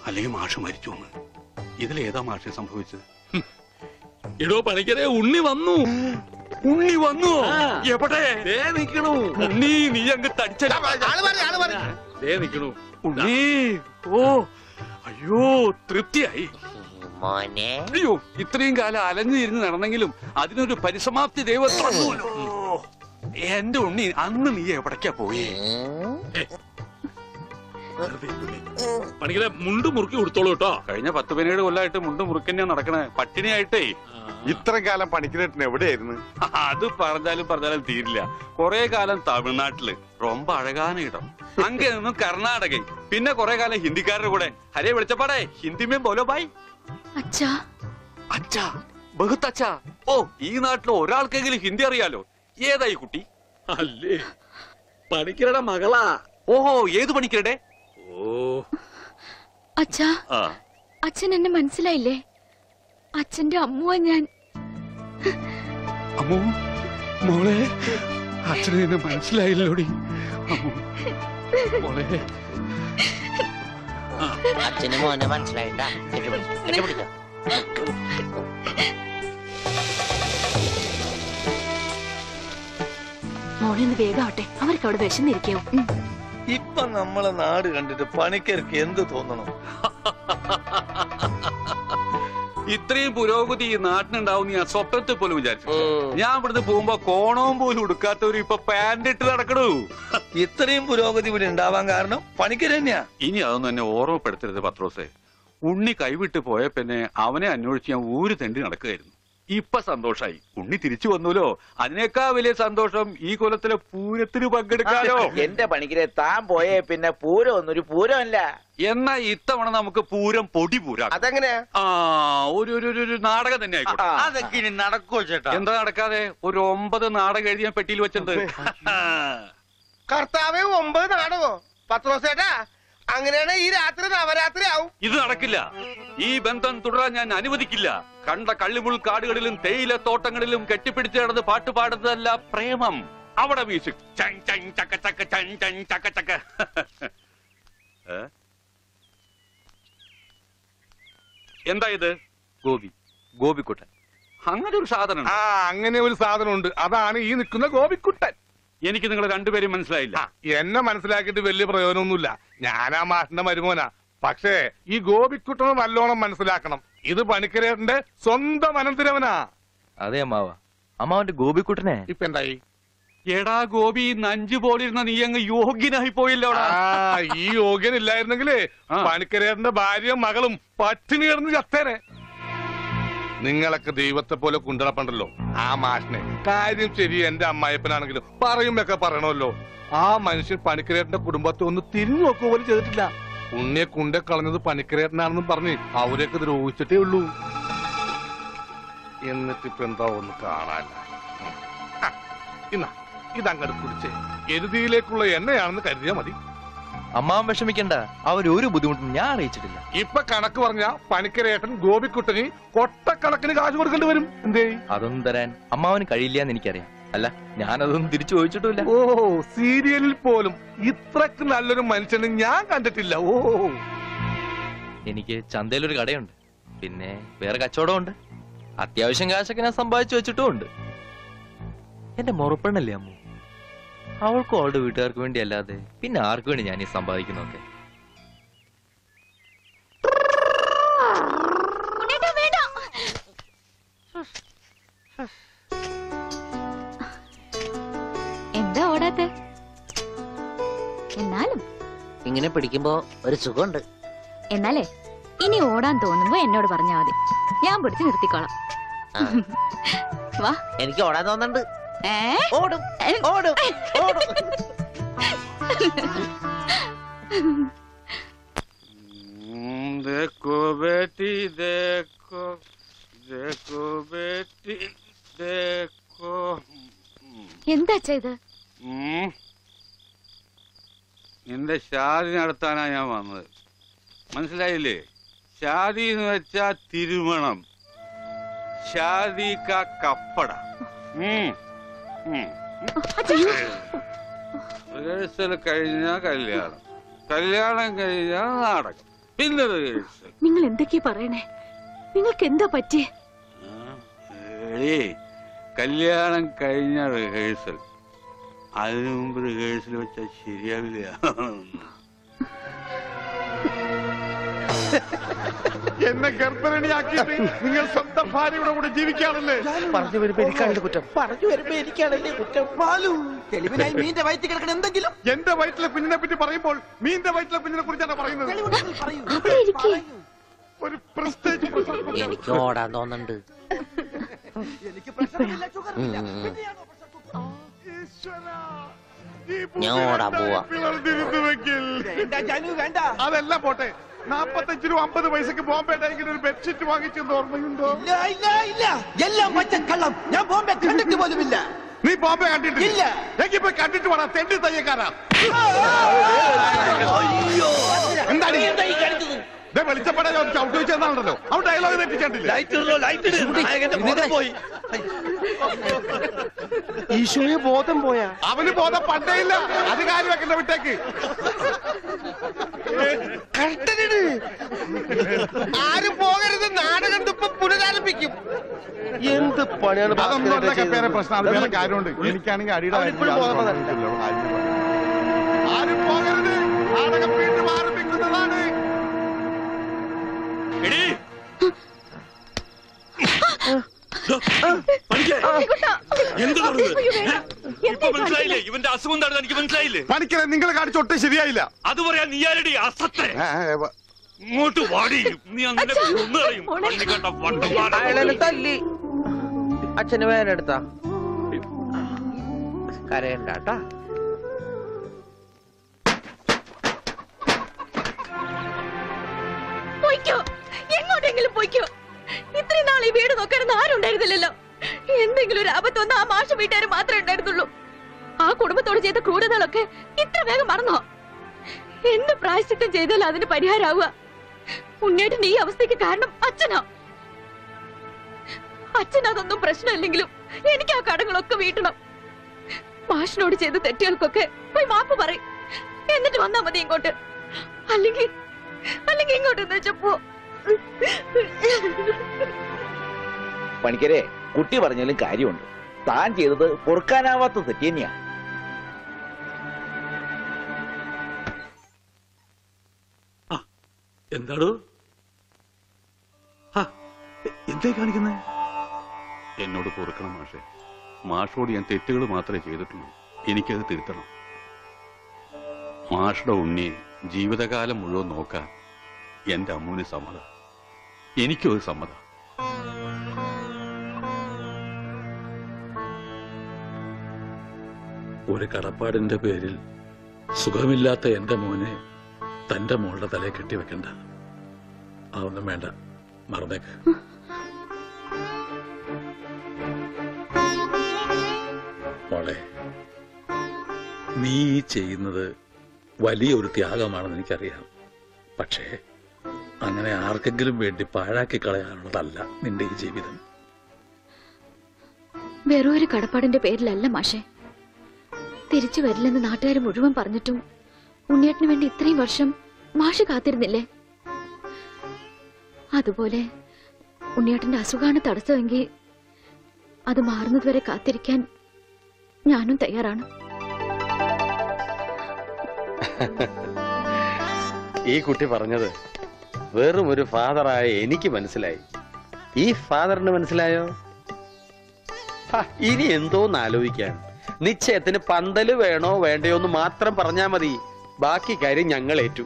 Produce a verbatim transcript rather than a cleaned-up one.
അല്ലെങ്കിൽ മാഷ് മരിച്ചു എന്ന്. ഇതിലേതാ മാഷെ സംഭവിച്ചത്? എടോ പണിക്കരെ, ഉണ്ണി വന്നു. ഉണ്ണി വന്നു? എവിടെ നിക്കണു? ഉണ്ണി നീ അങ്ങ് തടിച്ചേ നിക്കണു. ഉണ്ണി, ഓ അയ്യോ തൃപ്തിയായി. അയ്യോ, ഇത്രയും കാലം അലഞ്ഞു തിരിഞ്ഞ് നടന്നെങ്കിലും അതിനൊരു പരിസമാപ്തി ദൈവം തന്നൂല്ലോ. എന്റെ ഉണ്ണി, അന്ന് നീ എവിടേക്കാ പോയി? പണിക്കരെ, മുണ്ട് മുറുക്കി കൊടുത്തോളൂ കേട്ടോ. കഴിഞ്ഞ പത്ത് പതിനേഴ് കൊല്ലമായിട്ട് മുണ്ട് മുറുക്കന്നെയാ നടക്കണേ, പട്ടിണിയായിട്ടേ. ഇത്രയും കാലം പണിക്കരേട്ടൻ എവിടെയായിരുന്നു? അത് പറഞ്ഞാലും പറഞ്ഞാലും തീരില്ല. കൊറേ കാലം തമിഴ്നാട്ടില് ரொம்ப അഴകാന ഇടം, അങ്ങ നിന്നും കർണാടക, പിന്നെ കൊറേ കാലം ഹിന്ദിക്കാരുടെ കൂടെ. ഹരേ വിളിച്ചപ്പാടേ ഹിന്ദിമേ ബോലോ ബായ്. അച്ഛാ അച്ഛാ, ബഹുത്ത് അച്ഛാ. ഓ, ഈ നാട്ടിൽ ഒരാൾക്കെങ്കിലും ഹിന്ദി അറിയാലോ. ഏതായി കുട്ടി? അല്ലേ, പണിക്കരുടെ മകളാ. ഓഹോ, ഏത് പണിക്കരുടെ? ഓ അച്ഛാ, അച്ഛൻ എന്നെ മനസ്സിലായില്ലേ? അച്ഛന്റെ അമ്മുവാ ഞാൻ. അമ്മു മോളെ, അച്ഛനെ എന്നെ മനസ്സിലായില്ലോടി. മോളെ, അച്ഛന് മോനെ മനസ്സിലായിട്ടാ. മോളെ ഒന്ന് വേഗാവട്ടെ, അവർക്ക് അവിടെ വിശന്നിരിക്കാവും. ഇപ്പൊ നമ്മളെ നാട് കണ്ടിട്ട് പണിക്കർക്ക് എന്ത് തോന്നണം? ഇത്രയും പുരോഗതി ഈ നാട്ടിനുണ്ടാവും ഞാൻ സ്വപ്നത്തിൽ പോലും വിചാരിച്ചു. ഞാൻ ഇവിടുന്ന് പോകുമ്പോ കോണവും പോലും ഉടുക്കാത്തവര് ഇപ്പൊ പാന്റ് ഇട്ട് നടക്കണു. ഇത്രയും പുരോഗതി ഇവിടെ ഉണ്ടാവാൻ കാരണം പണിക്കര് തന്നെയാ. ഇനി അതൊന്നും എന്നെ ഓർമ്മപ്പെടുത്തരുത് പത്രോസേ. ഉണ്ണി കൈവിട്ട് പോയ പിന്നെ അവനെ അന്വേഷിച്ച് ഞാൻ ഊര് തെണ്ടി നടക്കുകയായിരുന്നു. ഇപ്പൊ സന്തോഷായി, ഉണ്ണി തിരിച്ചു വന്നൂലോ. അതിനേക്കാ വലിയ സന്തോഷം ഈ കൊല്ലത്തിലെ പൂരത്തിന് പങ്കെടുക്കാലോ. എന്റെ പണിക്കരെ, താൻ പോയേ പിന്നെ പൂരം ഒന്നൊരു പൂരമല്ല. എന്നാ ഇത്തവണ നമുക്ക് പൂരം പൊടി പൂരം. അതെങ്ങനെയാ? ആ, ഒരു ഒരു നാടകം തന്നെ ആയിക്കോട്ടെ. അതൊക്കെ ഇനി നടക്കോ ചേട്ടാ? എന്താ നടക്കാതെ? ഒരു ഒമ്പത് നാടകം എഴുതിയ പെട്ടിയിൽ വെച്ചിട്ടുണ്ട്. കർത്താവേ, ഒമ്പത് നാടകോ? പത്രോസേട്ടാ, അങ്ങനെയാണ് ഈ രാത്രി നവരാത്രി ആവും. ഇത് നടക്കില്ല. ഈ ബന്ധം തുടരാൻ ഞാൻ അനുവദിക്കില്ല. കണ്ട കള്ളിമുൾ കാടുകളിലും തേയില തോട്ടങ്ങളിലും കെട്ടിപ്പിടിച്ച് നടന്ന് പാട്ട് പാടുന്നതല്ല പ്രേമം. അവിടെ മ്യൂസിക് ചക്ക ചക്ക ചക്ക ചക്ക. എന്താ ഇത്? ഗോപി, ഗോപിക്കുട്ടൻ. അങ്ങനെ ഒരു സാധനം? ആ, അങ്ങനെ ഒരു സാധനം ഉണ്ട്. അതാണ് ഈ നിൽക്കുന്ന ഗോപിക്കുട്ടൻ. എനിക്ക് നിങ്ങൾ രണ്ടുപേരും മനസ്സിലായില്ല. എന്നെ മനസ്സിലാക്കിയിട്ട് വലിയ പ്രയോജനമൊന്നുമില്ല. ഞാനാ മാഷിന്റെ മരുമോനാ. പക്ഷേ ഈ ഗോപിക്കുട്ടനെ നല്ലോണം മനസ്സിലാക്കണം. ഇത് പണിക്കരേട്ടന്റെ സ്വന്തം അനന്തരവനാ. അതെ അമ്മാവ, അമ്മാവന്റെ ഗോപിക്കുട്ടനെ ഇപ്പൊ എന്തായി? എടാ ഗോപി, നഞ്ചു പോലിരുന്ന നീ അങ്ങ് യോഗ്യനായി പോയില്ലോ. ഈ യോഗ്യനില്ലായിരുന്നെങ്കിലേ പണിക്കരേട്ടന്റെ ഭാര്യയും മകളും പട്ടിണി കിടന്ന് ചത്തേനെ. നിങ്ങളൊക്കെ ദൈവത്തെ പോലെ കുണ്ടളപ്പണ്ടല്ലോ ആ മാഷിനെ. കാര്യം ശരി, എന്റെ അമ്മായപ്പനാണെങ്കിലും പറയുമ്പൊക്കെ പറയണമല്ലോ. ആ മനുഷ്യൻ പണിക്കരേട്ടന്റെ കുടുംബത്തെ ഒന്ന് തിരിഞ്ഞു നോക്കുക പോലും ചെയ്തിട്ടില്ല. ഉണ്ണിയെ കുണ്ടെ കളഞ്ഞത് പണിക്കരേട്ടനാണെന്നും പറഞ്ഞ് അവരെയൊക്കെ ദ്രോഹിച്ചിട്ടേ ഉള്ളൂ. എന്നിട്ടിപ്പ എന്താ ഒന്ന് കാണാല്ല. ഇന്നാ ഇതങ്ങട് കുടിച്ചേ. എരുതിയിലേക്കുള്ള എണ്ണയാണെന്ന് കരുതിയാ മതി. അമ്മാവൻ വിഷമിക്കണ്ട, അവരൊരു ബുദ്ധിമുട്ടും ഞാൻ അറിയിച്ചിട്ടില്ല. ഇപ്പൊ കണക്ക് പറഞ്ഞ പണിക്കരേട്ടൻ ഗോപിക്കുട്ടന് കൊട്ടക്കണക്കിന് കാശ് കൊടുക്കേണ്ടി വരും. എന്തേ? അതൊന്നും തരാൻ അമ്മാവന് കഴിയില്ല എന്ന് എനിക്കറിയാം. അല്ല, ഞാനതൊന്നും തിരിച്ചു ചോദിച്ചിട്ടില്ല. ഓ, സീരിയലിൽ പോലും ഇത്രക്ക് നല്ലൊരു മനുഷ്യനെ ഞാൻ കണ്ടിട്ടില്ല. ഓ, എനിക്ക് ചന്തയിലൊരു കടയുണ്ട്, പിന്നെ വേറെ കച്ചവടമുണ്ട്. അത്യാവശ്യം കാശൊക്കെ ഞാൻ സമ്പാദിച്ചു വെച്ചിട്ടും ഉണ്ട്. എന്റെ മുറപ്പെണ്ണല്ലേ അമ്മു, അവൾക്കും അവളുടെ വീട്ടുകാർക്ക് വേണ്ടി അല്ലാതെ പിന്നെ ആർക്ക് വേണ്ടി ഞാൻ ഈ സമ്പാദിക്കുന്നൊക്കെ? എന്താ ഓടാത്തെ? എന്നാലും ഇങ്ങനെ പിടിക്കുമ്പോ ഒരു സുഖമുണ്ട്. എന്നാലേ ഇനി ഓടാൻ തോന്നുമ്പോ എന്നോട് പറഞ്ഞാ മതി, ഞാൻ പിടിച്ച് നിർത്തിക്കോളാം. വാ. എനിക്ക് ഓടാൻ തോന്നുന്നുണ്ട്. ഓടും ഓടും ഓടും. देखो बेटी देखो देखो बेटी देखो. എന്താ ഇത്? നിന്റെ ഷാദി നടത്താനാ ഞാൻ വന്നത്, മനസ്സിലായില്ലേ? ഷാദി എന്ന് വെച്ചാ തിരുമണം. ഷാദി കാ കപ്പട. റിഹേഴ്സൽ കഴിഞ്ഞാ കല്യാണം, കല്യാണം കഴിഞ്ഞാ നാടകം, പിന്നെ റിഹേഴ്സൽ. നിങ്ങൾ എന്തൊക്കെയാ പറയണേ? നിങ്ങൾക്ക് എന്താ പറ്റിയേ? എടീ, കല്യാണം കഴിഞ്ഞ റിഹേഴ്സൽ, അതിനു മുമ്പ് റിഹേഴ്സൽ വെച്ചാൽ ശരിയാവില്ല. എന്നെ ഗർഭരണിയാക്കിയിട്ട് നിങ്ങൾ സ്വന്തം ഭാര്യയുടെ കൂടെ ജീവിക്കാണല്ലേ? പറഞ്ഞു വരുമ്പോ എനിക്കാണല്ലേ കുറ്റം, പറഞ്ഞു വരുമ്പോ എനിക്കാണല്ലേ കുറ്റം. തെളിവിനായി മീന്റെ വയറ്റിൽ കിടക്കണ എന്തെങ്കിലും എന്റെ വയറ്റിലെ കുഞ്ഞിനെ പറ്റി പറയുമ്പോൾ മീന്റെ വയറ്റിലെ കുഞ്ഞിനെ കുറിച്ചാണ് പറയുന്നത്. അവിടെ ഇരിക്കേ. ഒരു പ്രസ്റ്റേജ് എനിക്ക് ഓടാൻ തോന്നുന്നുണ്ട്. ഞാൻ ഓടാൻ പോവാ. അതെല്ലാം പോട്ടെ, നാപ്പത്തഞ്ച് രൂപ അമ്പത് പൈസക്ക് ബോംബെ ഡൈങ്ങിന് ഒരു ബെഡ്ഷീറ്റ് വാങ്ങിച്ചെന്ന് ഓർമ്മയുണ്ടോ? ഇല്ല ഇല്ല ഇല്ല, എല്ലാം പച്ചക്കള്ളം. ഞാൻ ബോംബെ കണ്ടിട്ട് പോലുമില്ല. നീ ബോംബെ കണ്ടിട്ടില്ല? ഇല്ല. എനിക്ക് പോയി കണ്ടിട്ട് വേണം, തെണ്ടി തയ്യക്കാരാ. എന്താണ് വെളിച്ചപ്പെടാൻ ചവിട്ട് വെച്ചെന്നാണല്ലോ അവൻ ഡയലോഗ് തെറ്റിച്ചിട്ടില്ല. ഈശോയെ ബോധം പോയാ? അവന് ബോധം പണ്ടേ ഇല്ല, അത് കാര്യം വെക്കണ്ട വിട്ടേക്ക്. ആരും പോകരുത്, നാടകം ഇപ്പൊ പുനരാരംഭിക്കും. എന്ത് പണിയാണ്? അതൊന്നും അതൊക്കെ പേരെ പ്രശ്നം, അത് വേറെ കാര്യമുണ്ട്. എനിക്കാണെങ്കിൽ അടിയുടെ ആരും പോകരുത്, നാടകം വീണ്ടും ആരംഭിക്കുന്നതാണ്. എടീ, എന്ത് ഇപ്പൊ മനസ്സിലായില്ലേ? ഇവന്റെ അസുഖം എന്താണെന്ന് എനിക്ക് മനസ്സിലായില്ലേ? പണിക്കരെ നിങ്ങൾ കാണിച്ചൊട്ടും ശരിയായില്ല. അത് പറയാൻ നീ ആരടി അസത്തെ? ഇങ്ങോട്ട് വാടി, നീ അങ്ങനെ ഒന്ന് കളയും. കണ്ണി കണ്ട വണ്ടന്മാരെ. തല്ലി അച്ഛന് വേനെടുത്താ കരയണ്ടാട്ടാ. പോയിക്കോ, എങ്ങോട്ടെങ്കിലും പോയിക്കോ. ഇത്രയും നാൾ ഈ വീട് നോക്കാനൊന്നും ആരും ഉണ്ടായിരുന്നില്ലല്ലോ. എന്തെങ്കിലും ഒരു ആപത്ത് വന്ന ആ മാഷ വീട്ടുകാർ മാത്രമേ ഉണ്ടായിരുന്നുള്ളൂ. ആ കുടുംബത്തോട് ചെയ്ത ക്രൂരതകളൊക്കെ ഇത്ര വേഗം മറന്നോ? എന്ത് പ്രായശ്ചിത്തം ചെയ്താലും അതിന് പരിഹാരമാവുക? ഉണ്ണേട്ടൻ ഈ അവസ്ഥയ്ക്ക് കാരണം അച്ഛനോ? അച്ഛനതൊന്നും പ്രശ്നമില്ലെങ്കിലും എനിക്ക് ആ കടങ്ങളൊക്കെ വീട്ടണം. മാഷിനോട് ചെയ്ത തെറ്റുകൾക്കൊക്കെ പോയി മാപ്പ് പറയും, എന്നിട്ട് വന്നാ മതി ഇങ്ങോട്ട്. അല്ലെങ്കിൽ അല്ലെങ്കിൽ ഇങ്ങോട്ട് വെച്ചപ്പോ. പണിക്കരെ, കുട്ടി പറഞ്ഞാലും കാര്യമുണ്ട്. താൻ ചെയ്തത് പൊറുക്കാനാവാത്ത തെറ്റ് തന്നെയാ. എന്താടോ എന്തേ കാണിക്കുന്നേ? എന്നോട് പൊറുക്കണം മാഷെ. മാഷോട് ഞാൻ തെറ്റുകൾ മാത്രമേ ചെയ്തിട്ടുള്ളൂ, എനിക്കത് തിരുത്തണം. മാഷുടെ ഉണ്ണിയെ ജീവിതകാലം മുഴുവൻ നോക്കാൻ എന്റെ അമ്മൂന് സമ്മതം, എനിക്കും അത് സമ്മതം. ഒരു കടപ്പാടിന്റെ പേരിൽ സുഖമില്ലാത്ത എന്റെ മോനെ തന്റെ മോളുടെ തലയെ കെട്ടിവെക്കണ്ട. അതൊന്നും വേണ്ട, മറന്നേക്ക്. മോളെ, നീ ചെയ്യുന്നത് വലിയൊരു ത്യാഗമാണെന്ന് എനിക്കറിയാം. പക്ഷേ അങ്ങനെ ആർക്കെങ്കിലും വേണ്ടി പാഴാക്കി കളയാനുള്ളതല്ല നിന്റെ ഈ ജീവിതം. വെറും ഒരു കടപ്പാടിന്റെ പേരിലല്ല മാഷെ. തിരിച്ചു വരില്ലെന്ന് നാട്ടുകാർ മുഴുവൻ പറഞ്ഞിട്ടും ഉണ്ണിയേട്ടന് വേണ്ടി ഇത്രയും വർഷം മാഷ് കാത്തിരുന്നില്ലേ? അതുപോലെ ഉണ്ണിയേട്ടന്റെ അസുഖമാണ് തടസ്സമെങ്കിൽ അത് മാറുന്നതുവരെ കാത്തിരിക്കാൻ ഞാനും തയ്യാറാണ്. ഈ കുട്ടി പറഞ്ഞത് വെറും ഒരു ഫാദറായ എനിക്ക് മനസ്സിലായി. ഈ ഫാദറിന് മനസ്സിലായോ? ഇനി എന്തോന്ന് ആലോചിക്കാൻ. നിശ്ചയത്തിന് പന്തല് വേണോ വേണ്ടയോ എന്ന് മാത്രം പറഞ്ഞാ മതി. ബാക്കി കാര്യം ഞങ്ങൾ ഏറ്റു.